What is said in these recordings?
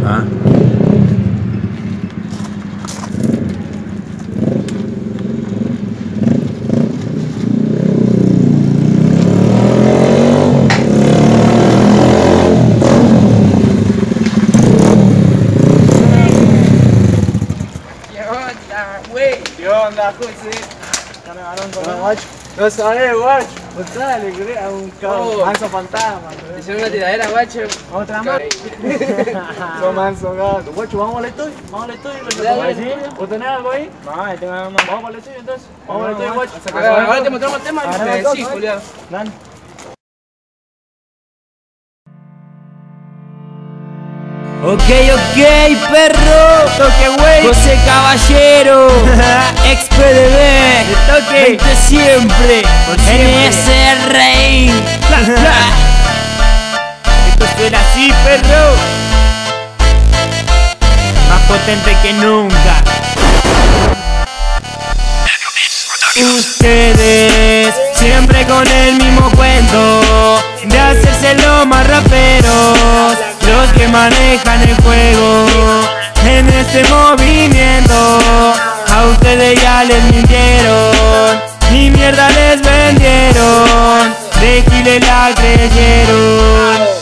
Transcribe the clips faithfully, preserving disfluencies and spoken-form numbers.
Ah. ¿Qué onda, José? Cargaron con el guacho. No sabés, guacho. Dale, crea un cabrón. Manso fantasma. Hicieron una tiradera, guacho. Otra más. Son manso gato. Guacho, vamos al estudio. Vamos al estudio. ¿Vos tenés algo ahí? No, tengo nada más. Vamos al estudio entonces. Vamos al estudio, guacho. Ahora te mostramos el tema y te decís, Julián. Dale. Ok, ok, perro. Toque, güey. José Caballero. X P D B. Toque. Vente siempre. N S R I. Esto suena así, perro. Más potente que nunca. Ustedes siempre con el mismo cuento de hacerse los más raperos, los que manejan el juego en este movimiento. A ustedes ya les mintieron, ni mierda les vendieron, de Giles la creyeron.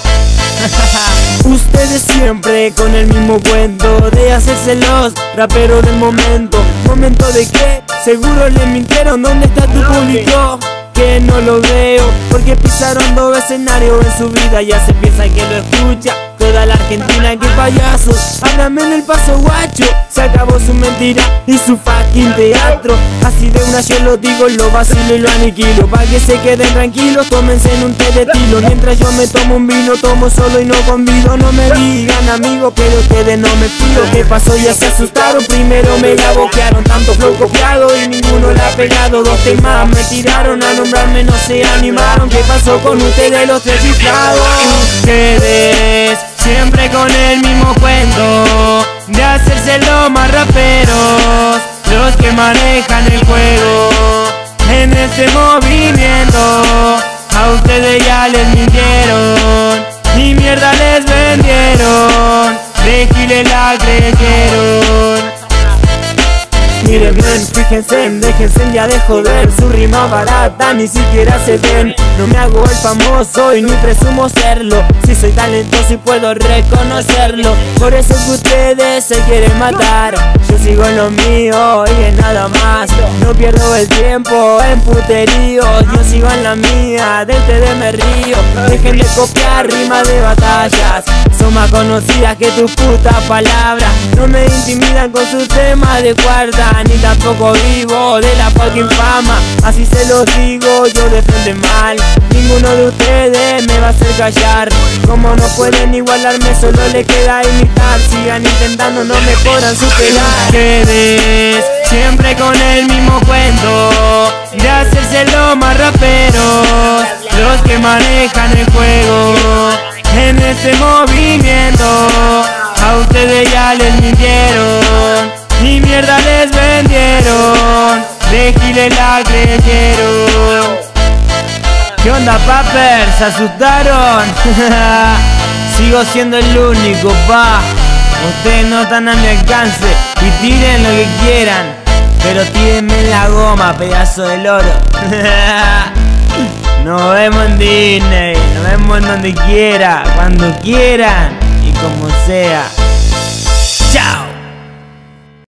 Ustedes siempre con el mismo cuento de hacerse los raperos del momento. ¿Momento de qué? Seguro les mintieron. ¿Dónde está tu público? Que no lo veo, porque pisaron dos escenarios en su vida. Ya se piensa que lo escucha toda la Argentina. ¡Qué payasos! Háblame en el paso, guacho. Se acabó su mentira y su fucking teatro. Así de una yo lo digo, lo vacilo y lo aniquilo. Pa' que se queden tranquilos, tómense en un té de estilo. Mientras yo me tomo un vino, tomo solo y no convido. No me digan amigos, pero ustedes no me fío. ¿Qué pasó? Ya se asustaron. Primero me la boquearon, tanto flow copiado y ninguno la ha pegado. Dos temas me tiraron, a nombrarme no se animaron. ¿Qué pasó con ustedes los tres chiflados? Ustedes siempre con el mismo cuento de hacerse los más raperos, los que manejan el juego en este movimiento. A ustedes ya les mintieron, ni mierda les vendieron, de Giles la creyeron. Miren bien, fíjense, déjense ya de joder. Su rima barata ni siquiera se ven. No me hago el famoso y ni presumo serlo. Si soy talentoso y puedo reconocerlo. Por eso que ustedes se quieren matar. Yo sigo en lo mío y en nada más. No pierdo el tiempo en puteríos. Yo sigo en la mía, de ustedes me río. Dejen de copiar rimas de batallas. Son más conocidas que tus putas palabras. No me intimidan con sus temas de cuarta, ni tampoco vivo de la fucking fama. Así se los digo yo de frente mal. Ninguno de ustedes me va a hacer callar. Como no pueden igualarme, solo le queda imitar. Sigan intentando, no me podrán superar. Ustedes siempre con el mismo cuento de hacerse los más raperos, los que manejan el juego en este movimiento. A ustedes ya les mintieron, ni mierda les vendieron, de Giles la creyeron. ¿Qué onda, papers? ¿Se asustaron? Sigo siendo el único, pa. Ustedes no están a mi alcance y tiren lo que quieran, pero tírenme en la goma, pedazo de loro. Nos vemos en Disney, nos vemos en donde quiera, cuando quieran y como sea. Chao.